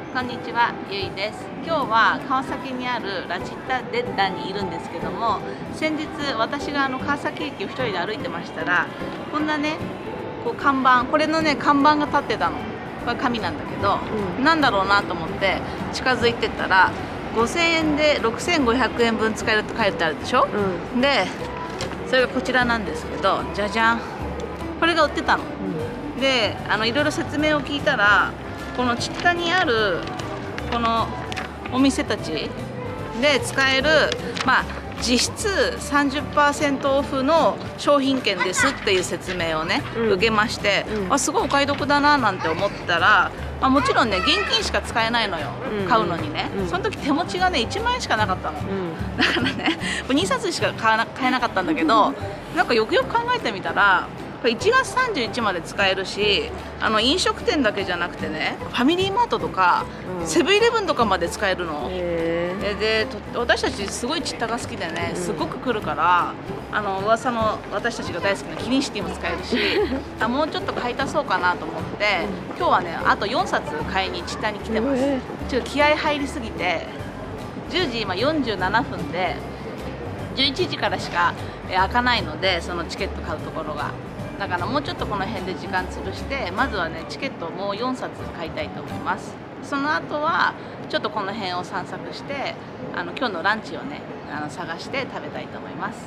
こんにちは、ゆいです。今日は川崎にあるラチッタデッラにいるんですけども、先日私が川崎駅を一人で歩いてましたら、こんなね、こう看板、これのね看板が立ってたの。これ紙なんだけど、なんだろうなと思って近づいてったら、5000円で6500円分使えるって書いてあるでしょ。で、それがこちらなんですけど、じゃじゃん。これが売ってたの。で、いろいろ説明を聞いたら、このチッタにあるこのお店たちで使える、実質 30% オフの商品券ですっていう説明をね、受けまして、すごいお買い得だななんて思ったら、もちろんね現金しか使えないのよ、買うのにね。その時手持ちがね1万円しかなかったの、だからね2冊しか買えなかったんだけど、なんかよくよく考えてみたら、これ1月31日まで使えるし、飲食店だけじゃなくてね、ファミリーマートとか、セブンイレブンとかまで使えるの。で、私たちすごいチッタが好きでね、すごく来るから、噂の私たちが大好きなキリンシティも使えるしもうちょっと買い足そうかなと思って、今日はねあと4冊買いにチッタに来てます。ちょっと気合入りすぎて、10時今47分で11時からしか開かないので、そのチケット買うところが。だからもうちょっとこの辺で時間潰して、まずはねチケットをもう4冊買いたいと思います。その後はちょっとこの辺を散策して、今日のランチをね探して食べたいと思います。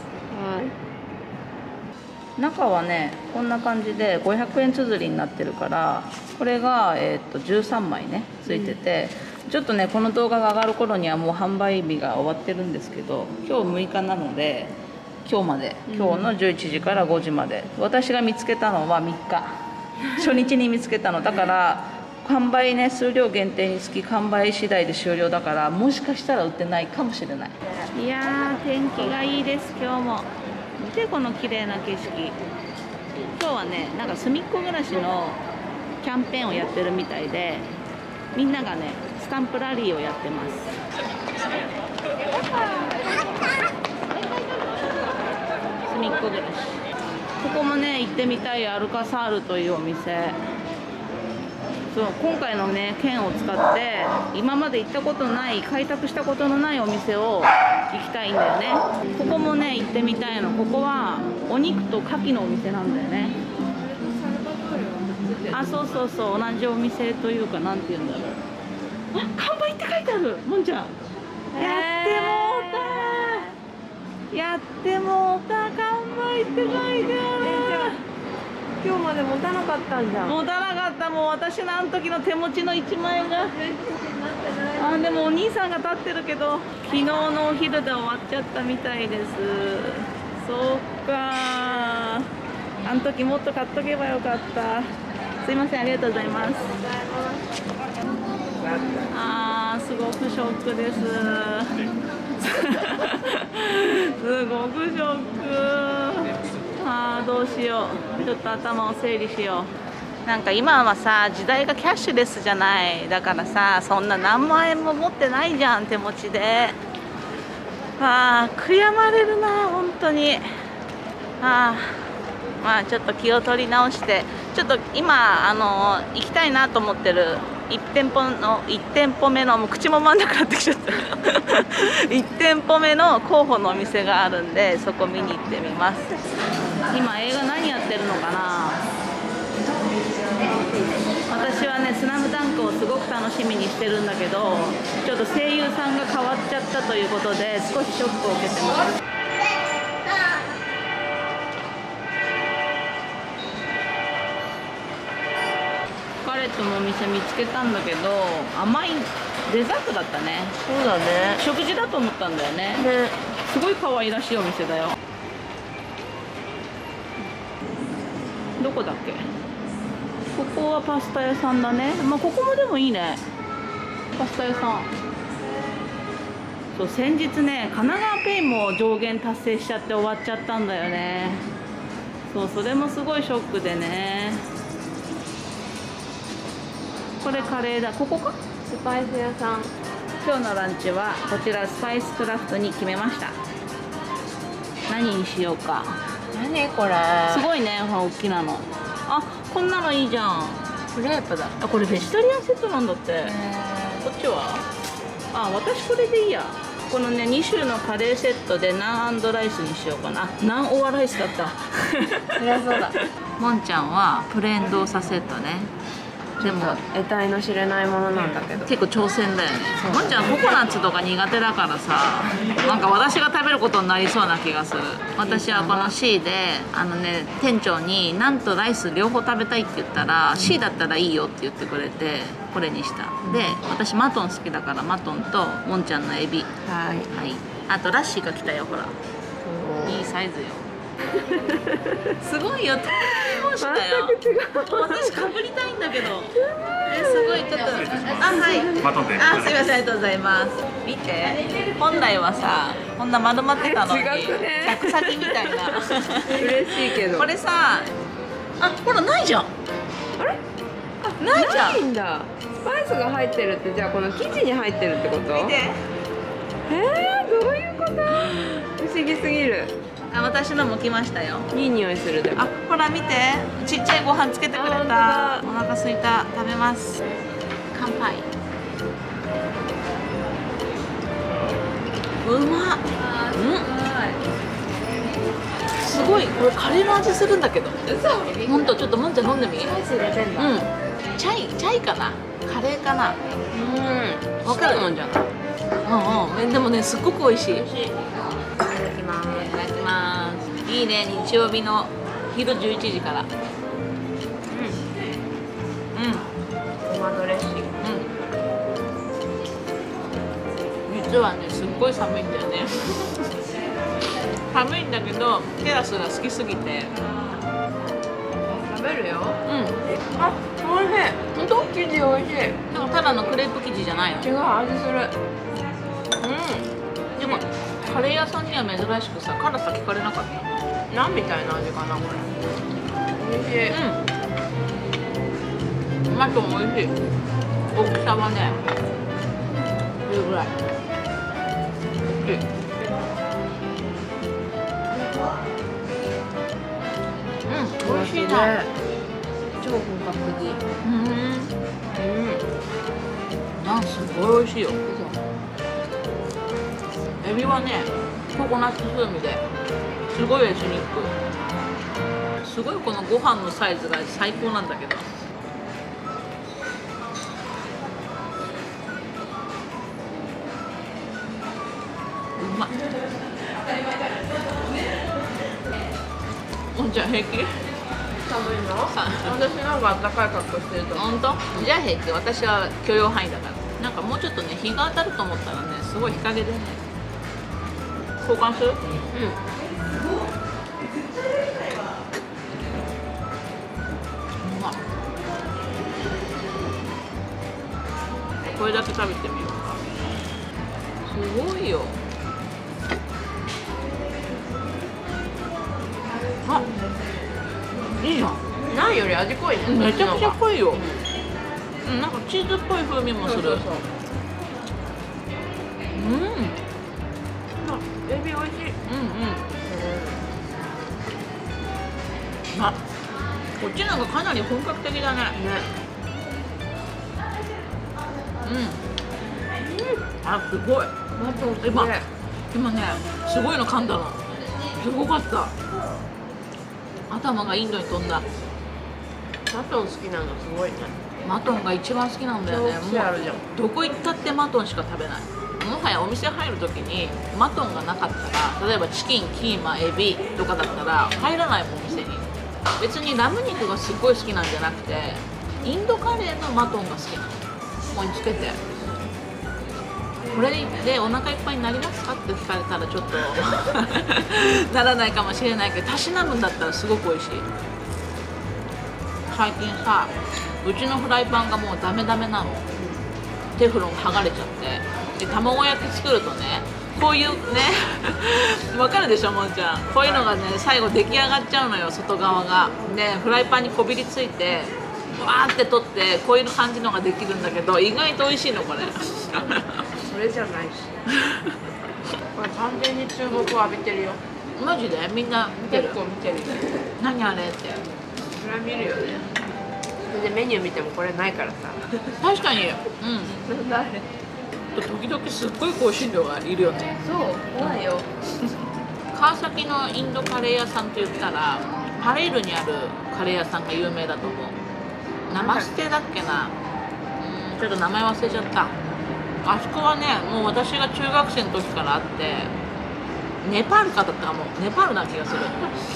中はねこんな感じで500円綴りになってるから、これが、13枚ねついてて、ちょっとねこの動画が上がる頃にはもう販売日が終わってるんですけど、今日6日なので今日まで、今日の11時から5時まで、私が見つけたのは3日初日に見つけたのだから、販売ね数量限定につき完売次第で終了だから、もしかしたら売ってないかもしれない。いやー天気がいいです。今日も見てこの綺麗な景色。今日はねなんか隅っこ暮らしのキャンペーンをやってるみたいで、みんながねスタンプラリーをやってます。隅っこ暮らし、ここもね行ってみたいアルカサールというお店。そう今回のね券を使って今まで行ったことない、開拓したことのないお店を行きたいんだよね。ここもね行ってみたいの。ここはお肉と牡蠣のお店なんだよね。そうそうそう、同じお店というか、なんていうんだろう。完売って書いてある。もんちゃん、やってもうた、やってもうた、完売って書いてある。 今日まで持たなかったんじゃん。 持たなかった。もう私のあの時の手持ちの1万円が。でもお兄さんが立ってるけど、昨日のお昼で終わっちゃったみたいです。そうか、あの時もっと買っとけばよかった。すいません、ありがとうございます。すごくショックです。すごくショック。どうしよう。ちょっと頭を整理しよう。なんか今はさ、時代がキャッシュレスじゃない。だからさ、そんな何万円も持ってないじゃん、手持ちで。悔やまれるな、本当に。ちょっと気を取り直して、ちょっと今行きたいなと思ってる1店舗目の、もう口も回んなくなってきちゃった1店舗目の候補のお店があるんで、そこ見に行ってみます。今映画何やってるのかな。私はねスラムダンクをすごく楽しみにしてるんだけど、ちょっと声優さんが変わっちゃったということで少しショックを受けてます。ガレットのお店見つけたんだけど、甘いデザートだったね。 そうだね。 食事だと思ったんだよね。すごい可愛らしいお店だよ。どこだっけ。ここはパスタ屋さんだね。ここもでもいいね、パスタ屋さん。そう、先日ね神奈川ペイも上限達成しちゃって終わっちゃったんだよね。そう、それもすごいショックでね。これカレーだ。ここか。 スパイス屋さん。 今日のランチはこちらスパイスクラフトに決めました。何にしようか。 何これ。 すごいね、大きなの。こんなのいいじゃん。 クレープだ。 これベジタリアンセットなんだって。 こっちはあ、私これでいいや。このね、2種のカレーセットでナン&ライスにしようかな。ナンオアライスだった。 そりゃそうだ。 もんちゃんはプレーン動作セットね。でも得体の知れないものなんだけど、 結構挑戦だよね。もんちゃんココナッツとか苦手だからさ、なんか私が食べることになりそうな気がする。私はこの C で店長にナンとライス両方食べたいって言ったら C だったらいいよって言ってくれてこれにした。で私マトン好きだからマトンともんちゃんのエビ、 はい、 はい、あとラッシーが来たよ。ほらいいサイズよ。すごいよ。したよ。私かぶりたいんだけど。すごいちょっと。あ、はい。あ、すみません、ありがとうございます。見て。本来はさ、こんな丸まってたのに。客先みたいな。 嬉しいけど。 これさ。あ、ほらないじゃん。 あれ？ ないじゃん。 ないんだ。スパイスが入ってるって、じゃあこの生地に入ってるってこと？ 見て。 どういうこと？不思議すぎる。 あ、私のも来ましたよ。 いい匂いするでも。 あ、ほら見て、ちっちゃいご飯つけてくれた。お腹すいた、食べます。乾杯。うまっ。すごい、これカレーの味するんだけど。本当、ちょっともんちゃん飲んでみ。 スパイス入れてんだ。 うん。チャイかな。カレーかな。 わかるもんじゃない。 うんうん。でもね、すっごく美味しい。 いただきます。 いただきます。いいね、日曜日の昼11時から。 ごまドレッシング。 実はね、すっごい寒いんだよね。寒いんだけど、テラスが好きすぎて。 食べるよ。 あ、 おいしい。 本当？ 生地おいしい。 なんかただのクレープ生地じゃないの？ 違う、味する。 でもカレー屋さんには珍しくさ、辛さ聞かれなかった。 なんみたいな味かな、これ。おいしい。 マトンおいしい。大きさはね、これぐらい。美味しいな。 超本格的。 ナンすごい美味しいよ。エビはね、ココナッツ風味ですごいエスニック。すごいこのご飯のサイズが最高なんだけど。うまい。もんちゃん平気？ 寒いの？私なんか暖かい格好してると思う。 本当？じゃあ平気。私は許容範囲だから。なんかもうちょっとね、日が当たると思ったらね、すごい日陰でね。交換する？これだけ食べてみようか。すごいよ。あ、いいじゃん。 ないより味濃いね。 めちゃくちゃ濃いよ。なんかチーズっぽい風味もする。 エビ美味しい。 あ、こっちなんかかなり本格的だね。あ、すごい。今ね、すごいの噛んだの。すごかった。頭がインドに飛んだ。 マトン好きなのすごいね。 マトンが一番好きなんだよね。もうどこ行ったってマトンしか食べない。もはやお店入る時にマトンがなかったら、例えばチキン、キーマ、エビとかだったら入らないもん、お店に。別にラム肉がすっごい好きなんじゃなくて、インドカレーのマトンが好きなの。ここにつけて、これでお腹いっぱいになりますかって聞かれたらちょっとならないかもしれないけど、たしなむんだったらすごく美味しい。最近さ、うちのフライパンがもうダメダメなの。テフロン剥がれちゃって。で、卵焼き作るとね、こういうねわかるでしょ、もんちゃん。こういうのがね、最後出来上がっちゃうのよ、外側が。で、フライパンにこびりついてわーって取ってこういう感じのができるんだけど、意外と美味しいのこれそれじゃないしこれ完全に注目を浴びてるよ。 マジでみんな見てる？ 結構見てる。 何あれって。 それは見るよね。 でメニュー見てもこれないからさ。 確かに、 なんだあれ。 時々すっごい香辛料がいるよね。 そう怖いよ。 川崎のインドカレー屋さんと言ったらパレールにあるカレー屋さんが有名だと思う。ナマステだっけな、ちょっと名前忘れちゃった。あそこはね、もう私が中学生の時からあって、ネパールかだったかも、ネパールな気がする。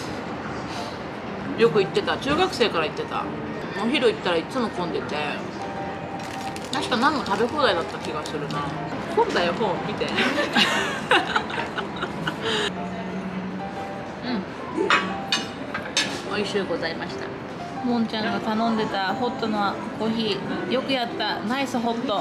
よく行ってた、中学生から行ってた。お昼行ったらいつも混んでて、確か何の食べ放題だった気がするな。本だよ、本見て。美味しゅうございました。もんちゃんが頼んでたホットのコーヒー、よくやった、ナイスホット。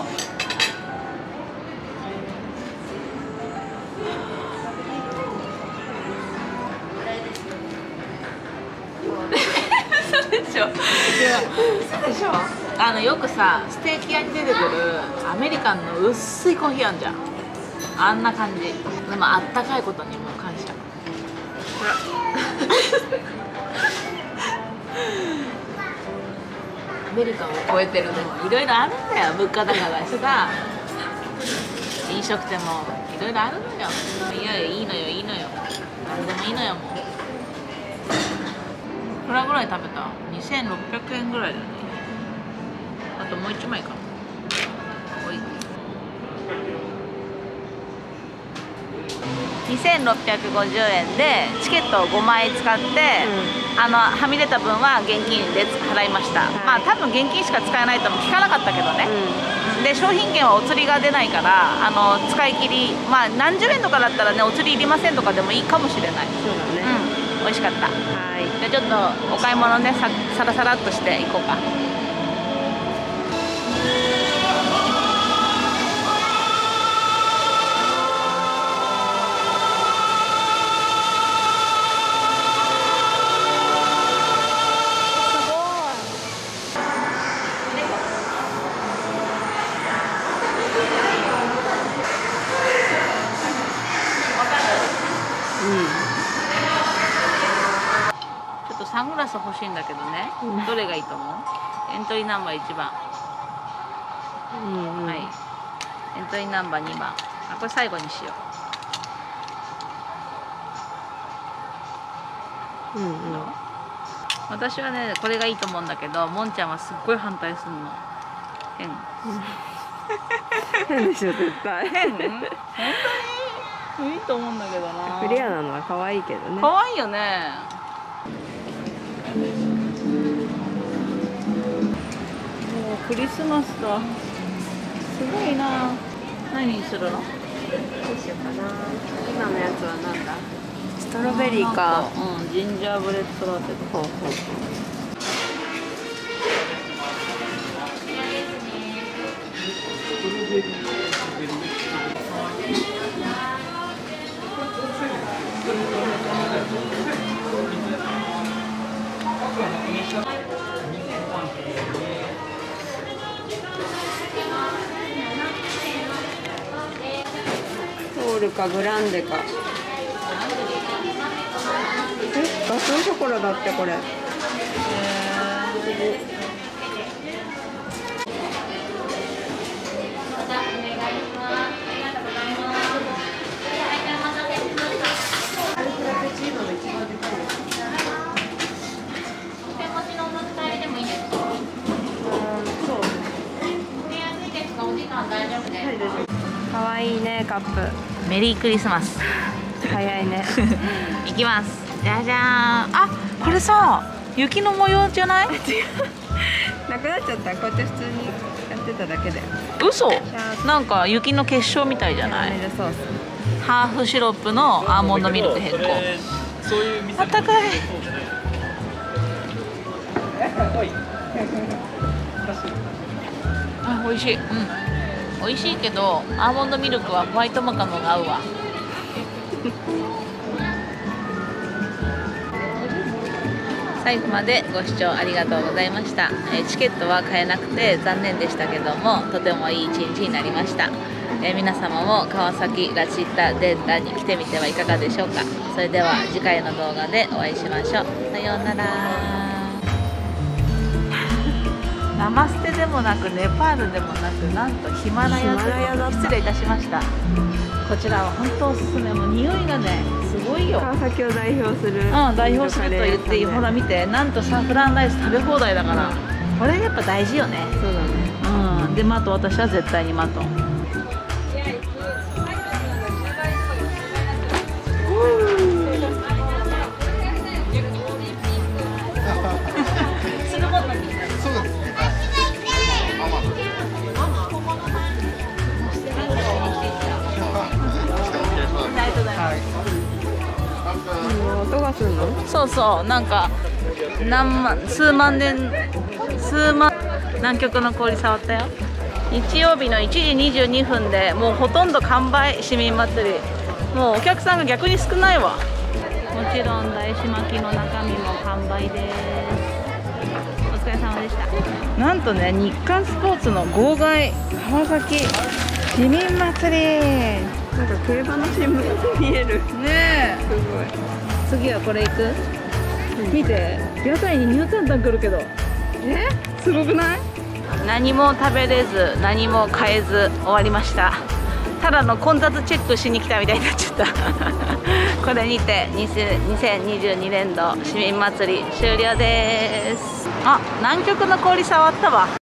嘘でしょ。 嘘でしょ。 よくさ、ステーキ屋に出てくるアメリカンの薄いコーヒーあんじゃん。あんな感じ。でもあったかいことにも感謝。アメリカンを超えてるね。いろいろあるんだよ、物価高だしさ、飲食店もいろいろあるのよ。いやいいのよ、いいのよ、何でもいいのよ。もういくらぐらい食べた？2600円ぐらいだね。あともう1枚か。おい、2650円でチケットを5枚使って、はみ出た分は現金で払いました。まあ多分現金しか使えないとも聞かなかったけどね、で商品券はお釣りが出ないから使い切り、まあ何十円とかだったらね、お釣りいりませんとかでもいいかもしれない。 そうだね。 美味しかった。 はい。 じゃあちょっとお買い物ね、さらさらっとしていこうか。サングラス欲しいんだけどね、どれがいいと思う？エントリーナンバー1番、はい、エントリーナンバー2番、これ最後にしよう。私はね、これがいいと思うんだけど、もんちゃんはすっごい反対するの。変。 変でしょ、絶対。 変？本当にいいと思うんだけどな。 クリアなのは可愛いけどね。 可愛いよね。もうクリスマスだ。すごいな。何にするの？ どうしようかな。今のやつはなんだ？ストロベリーか。 ジンジャーブレッドラテとか。 トールかグランデか。ガトーショコラだってこれ。かわいいね、カップ。 メリークリスマス。 早いね。 いきます。じゃじゃーん。あ、これさ、雪の模様じゃない？ なくなっちゃった。こうやって普通にやってただけで。 嘘？なんか雪の結晶みたいじゃない？ハーフシロップのアーモンドミルク変更。あったかい。あ、美味しい。美味しいけどアーモンドミルクはホワイトマカロンが合うわ。最後までご視聴ありがとうございました。チケットは買えなくて残念でしたけども、とてもいい一日になりました。皆様も川崎ラチッタデッラに来てみてはいかがでしょうか。それでは次回の動画でお会いしましょう。さようなら。 ナマステでもなくネパールでもなく、なんとヒマラヤだ。失礼いたしました。こちらは本当おすすめ。もう匂いがねすごいよ。 川崎を代表する、 代表すると言っていい。ほら見て、なんとサフランライス食べ放題だから、これやっぱ大事よね。 そうだね。 でマト、私は絶対にマトン。 音がするの？ そうそう、なんか数万南極の氷触ったよ。日曜日の1時22分でもうほとんど完売。市民祭りもうお客さんが逆に少ないわ。もちろん大師巻きの中身も完売です。お疲れ様でした。なんとね、日刊スポーツの号外川崎市民祭り、 なんか競馬の新聞に見えるねえ。 すごい。 次はこれ行く？見て、屋台にニュータンタン来るけど、 すごくない？ 何も食べれず何も買えず終わりました。ただの混雑チェックしに来たみたいになっちゃったこれにて2022年度市民祭り終了です。あ、南極の氷触ったわ。